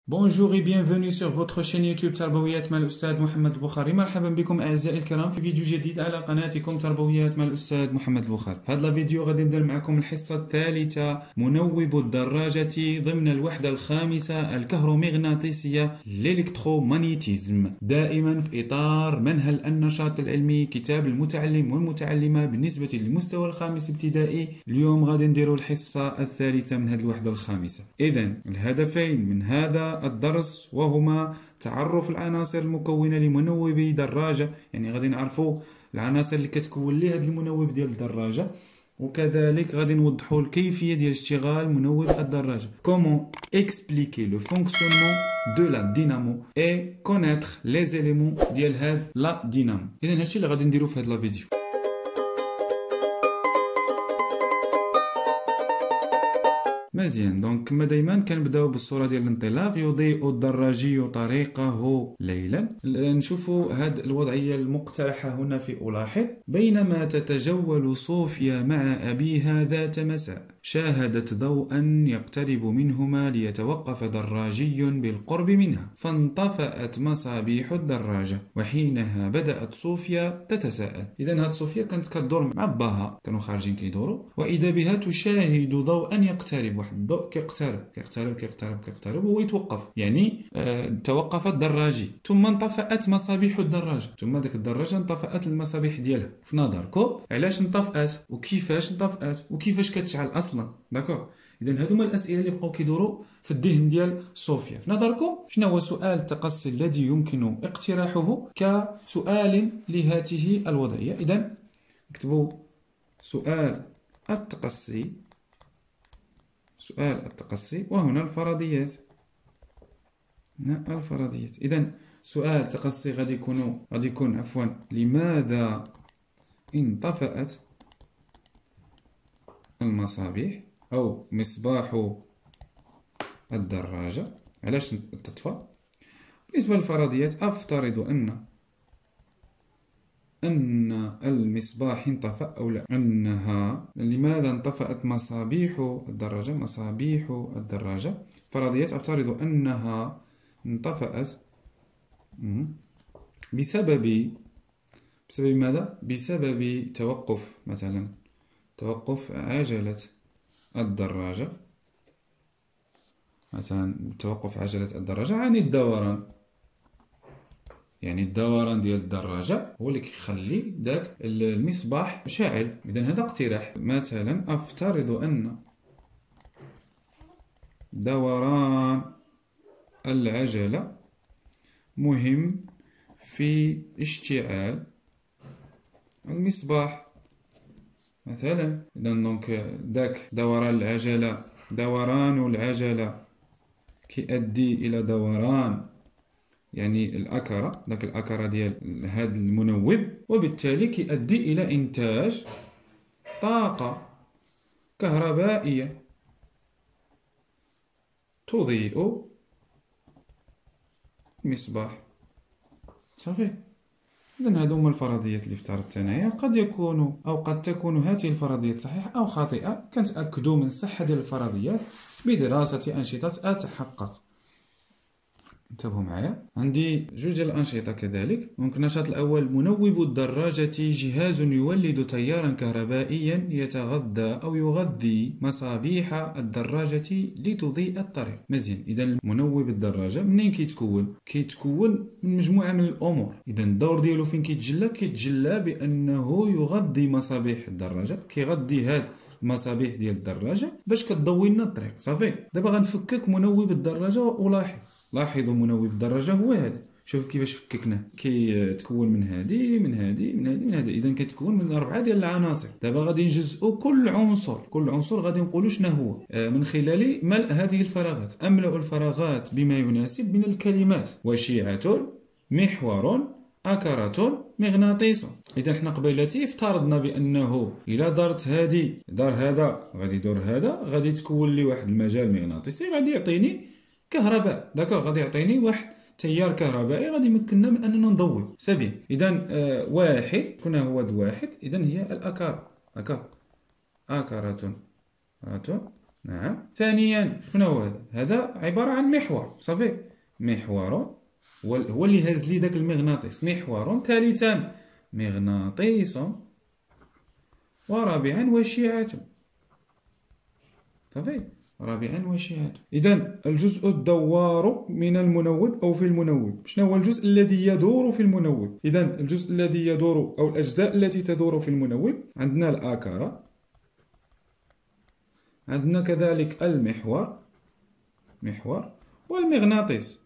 Bonjour et bienvenue sur votre chaîne يوتيوب تربويات مع الأستاذ محمد البخاري. مرحبا بكم أعزائي الكرام في فيديو جديد على قناتكم تربويات مع الأستاذ محمد البخاري. في هذا الفيديو غادي ندير معكم الحصة الثالثة منوب الدراجة ضمن الوحدة الخامسة الكهرومغناطيسية الإلكترومغناطيزم، دائما في إطار منهل النشاط العلمي كتاب المتعلم والمتعلمة بالنسبة للمستوى الخامس ابتدائي. اليوم غادي نديروا الحصة الثالثة من هذه الوحدة الخامسة. إذن الهدفين من هذا الدرس وهما تعرف العناصر المكونة لمنوبي دراجة، يعني غادي نعرفوا العناصر اللي كتكون لي هذا المنوب ديال الدراجة، وكذلك غادي نوضحوا الكيفية ديال اشتغال منوب الدراجة. Comment expliquer le fonctionnement de la dynamo et connaître les éléments ديال هاد لا دينامو. إذن هادشي اللي غادي نديرو في هاد الفيديو. مزيان، دونك كما دايما كنبداو بالصوره ديال الانطلاق. يضيء الدراجي طريقه ليلا. نشوفوا هاد الوضعيه المقترحه هنا في ألاحظ: بينما تتجول صوفيا مع أبيها ذات مساء شاهدت ضوءا يقترب منهما ليتوقف دراجي بالقرب منها، فانطفأت مصابيح الدراجة، وحينها بدأت صوفيا تتساءل. إذن هاد صوفيا كانت كدور مع باها، كانوا خارجين كيدوروا، وإذا بها تشاهد ضوءا يقترب. واحد الضوء كيقترب وهو يتوقف، يعني توقف الدراجي، ثم انطفأت مصابيح الدراجة، ثم ديك الدراجة انطفأت المصابيح ديالها. في نظركم علاش انطفأت وكيفاش انطفأت وكيفاش كتشعل اصلا؟ داكوغ. اذا هادو هما الاسئله اللي بقاو كيدوروا في الذهن ديال صوفيا. في نظركم شنو هو سؤال التقصي الذي يمكن اقتراحه كسؤال لهذه الوضعيه؟ اذا اكتبوا سؤال التقصي، وهنا الفرضيات. اذا سؤال التقصي غادي يكون لماذا انطفأت المصابيح أو مصباح الدراجة؟ علاش تطفى؟ بالنسبة للفرضيات أفترض أن المصباح انطفأ، أو لا، لماذا انطفأت مصابيح الدراجة؟ فرضيات أفترض أنها انطفأت بسبب ماذا؟ بسبب توقف عجلة الدراجة، عن الدوران. يعني الدوران ديال الدراجة هو اللي كيخلي داك المصباح شاعل. إذن هذا اقتراح. مثلا أفترض أن دوران العجلة مهم في اشتعال المصباح مثلا. إذن دونك داك دوران العجلة كيؤدي إلى دوران، يعني الأكرة، داك الأكرة ديال هاد المنوب، وبالتالي كيؤدي إلى إنتاج طاقة كهربائية تضيء المصباح. صافي. إذن هادو هما الفرضيات اللي افترضت انايا. قد تكون هذه الفرضيات صحيحة أو خاطئة. كنتأكدوا من الصحة ديال الفرضيات بدراسة أنشطة أتحقق. انتبهوا معايا، عندي جوج ديال الأنشطة كذلك. ممكن النشاط الأول: منوب الدراجة جهاز يولد تيارا كهربائيا يغذي مصابيح الدراجة لتضيء الطريق. مزيان. إذا منوب الدراجة منين كيتكون من مجموعة من الأمور. إذا الدور ديالو فين كيتجلى بأنه يغذي مصابيح الدراجة، كيغذي هاد المصابيح ديال الدراجة باش كتضوي لنا الطريق. صافي. دابا غنفكك منوب الدراجة لاحظوا منوب الدراجة هو هذا. شوف كيفاش فككناه. كيتكون من هذه من هذه من هذه من هذه. اذا كيتكون من 4 ديال العناصر. دابا غادي نجزئوا كل عنصر غادي نقولوا شنو هو من خلال ملء هذه الفراغات. املأ الفراغات بما يناسب من الكلمات: وشيعة، محور، أكرة، مغناطيس. إذا حنا قبيلتي افترضنا بأنه إلا دارت هذه دار هذا غادي يدور هذا، غادي تكون لي واحد المجال مغناطيسي غادي يعطيني كهرباء. داكوغ. غادي يعطيني واحد تيار كهربائي غادي يمكننا من أننا نضوي. سبيل. إذا واحد، شكون هو واحد؟ إذا هي الأكرة. داكوغ. أكرة نعم. ثانيا شنو هو هذا؟ هذا عبارة عن محور، صافي، محور هو اللي هز لي داك المغناطيس، محور. ثالثا مغناطيس. ورابعا وشيعة، صافي، رابعا وشيعة. إذا الجزء الدوار من المنوب أو في المنوب، شنو هو الجزء الذي يدور في المنوب؟ إذا الجزء الذي يدور أو الأجزاء التي تدور في المنوب عندنا الآكرة، عندنا كذلك المحور، محور، والمغناطيس.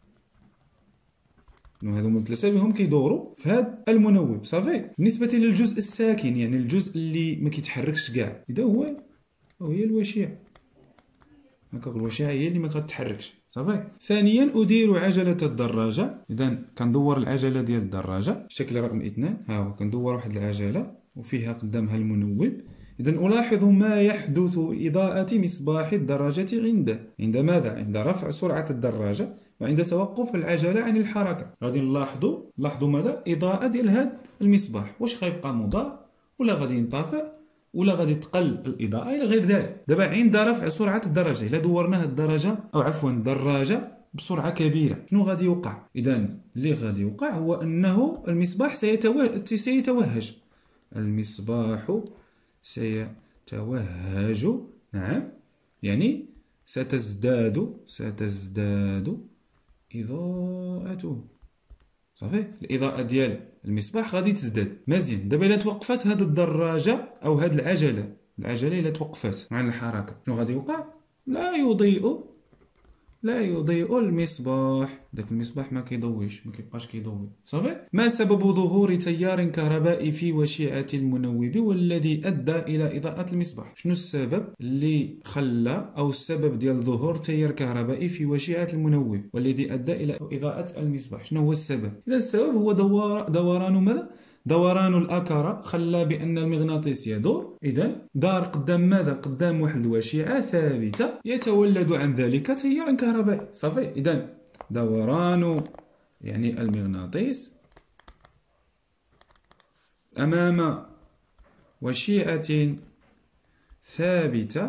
هذوما الثلاثة بهم كيدوروا في هذا المنوب، صافي. بالنسبة للجزء الساكن، يعني الجزء اللي ما كيتحركش كاع، إذا هي الوشيعة. الوشيعة هي اللي ما كتحركش، صافي. ثانيا أدير عجلة الدراجة. إذا كندور العجلة ديال الدراجة، الشكل رقم 2. ها هو كندور واحد العجلة وفيها قدامها المنوب. إذا ألاحظ ما يحدث إضاءة مصباح الدراجة عند ماذا؟ عند رفع سرعة الدراجة وعند توقف العجلة عن الحركة. غادي نلاحظوا ماذا؟ إضاءة ديال هذا المصباح، واش غيبقى مضاء ولا غادي ينطفئ ولا غادي تقل الإضاءة إلى غير ذلك. دابا عند رفع سرعة الدراجة، إلا دورناه الدراجة أو عفوا الدراجة بسرعة كبيرة، شنو غادي يوقع؟ إذا اللي غادي يوقع هو أنه المصباح سيتوهج. المصباح سيتوهج، نعم، يعني ستزداد إضاءته، صافي. الإضاءة ديال المصباح غادي تزداد. مزيان. دابا إلا توقفات هاد الدراجة أو هاد العجلة إلا توقفات عن الحركة، شنو غادي يوقع؟ لا يضيء المصباح، داك المصباح ما كيضويش، ما كيبقاش كيضوي، صافي. ما سبب ظهور تيار كهربائي في وشيعة المنوب والذي أدى إلى إضاءة المصباح؟ شنو السبب اللي خلى أو السبب ديال ظهور تيار كهربائي في وشيعة المنوب والذي أدى إلى إضاءة المصباح؟ شنو هو السبب؟ إذا السبب هو دوران ماذا؟ دوران الأكرة خلى بأن المغناطيس يدور. إذا دار قدام ماذا؟ قدام واحد الوشيعة ثابتة يتولد عن ذلك تيار كهربائي، صافي. إذا دوران يعني المغناطيس أمام وشيعة ثابتة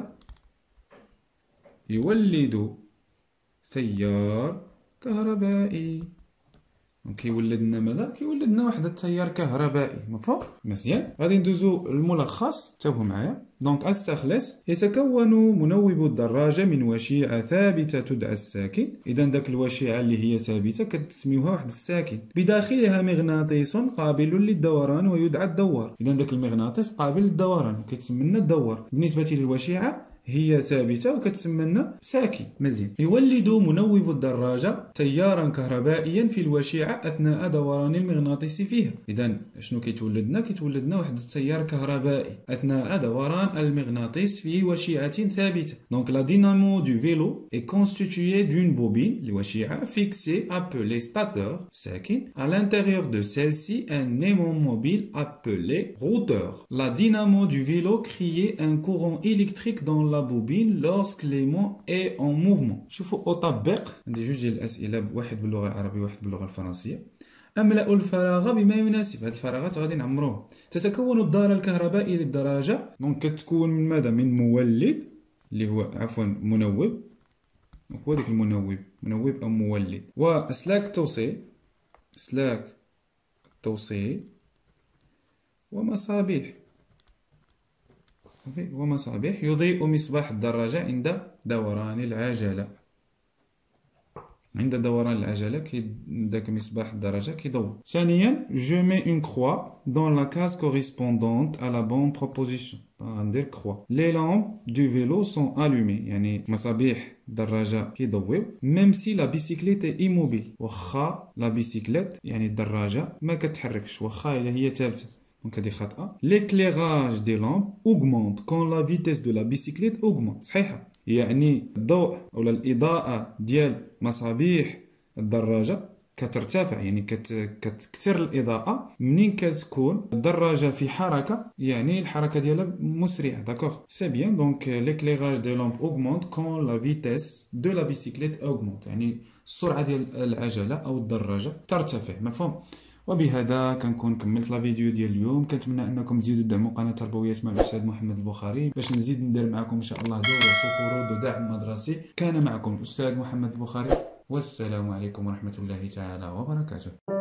يولد تيار كهربائي. كيولد لنا ماذا؟ كيولد لنا واحد التيار كهربائي، مفهوم؟ مزيان. غادي ندوزو الملخص، انتبهوا معايا. دونك استخلص: يتكون منوب الدراجة من وشيعة ثابتة تدعى الساكن. إذا داك الوشيعة اللي هي ثابتة كتسميوها واحد الساكن، بداخلها مغناطيس قابل للدوران ويدعى الدوار. إذا داك المغناطيس قابل للدوران وكيتسمى لنا الدوار. بالنسبة للوشيعة هي ثابتة وكتسمى لنا ساكن. مزيان. يولد منوب الدراجة تيارا كهربائيا في الوشيعة أثناء دوران المغناطيس فيها. إذا شنو كيتولد لنا واحد التيار كهربائي أثناء دوران المغناطيس في وشيعة ثابتة. Donc la dynamo du vélo est constituée d'une bobine, الوشيعة, fixée appelée stateur, ساكن. À l'intérieur de celle-ci, un aimant mobile appelé routeur. La dynamo du vélo crée un courant électrique dans la bobine lorsque l'aimant est en mouvement. شوفوا أطبق، عندي جوج ديال الأسئلة، واحد باللغة العربية وواحد باللغة الفرنسية. أملأ الفراغ بما يناسب. هاد الفراغات غادي نعمروه. تتكون الدار الكهربائي للدراجة، دونك كتكون من ماذا؟ من مولد اللي هو عفوا منوب، هو داك المنوب، منوب أو مولد، وأسلاك التوصيل، ومصابيح يضيء مصباح الدراجة عند دوران العجلة. داك مصباح الدراجة كيضوي. ثانيا je mets une croix dans la case correspondante à la bonne proposition. غندير croix. Les lampes du vélo sont allumées، يعني مصابيح الدراجة كيضويو même si la bicyclette est immobile، واخا لا بيسيكليت يعني الدراجة ما كتحركش، واخا هي ثابتة، دونك هادي خاطئة. L'éclairage des lampes augmente quand la vitesse de la bicyclette augmente، صحيحة، يعني الضوء أو الإضاءة ديال مصابيح الدراجة كترتفع، يعني كتكثر الإضاءة منين كتكون الدراجة في حركة، يعني الحركة ديالها مسرعة. داكوغ، سي بيان. دونك l'éclairage des lampes augmente quand la vitesse de la bicyclette augmente، يعني السرعة ديال العجلة أو الدراجة ترتفع، مفهوم؟ وبهذا كنكون كملت لا فيديو ديال اليوم. كنتمنى انكم تزيدوا تدعموا قناه تربويات مع الاستاذ محمد البخاري باش نزيد ندير معكم ان شاء الله دروس وفروض ودعم مدرسي. كان معكم الاستاذ محمد البخاري، والسلام عليكم ورحمه الله تعالى وبركاته.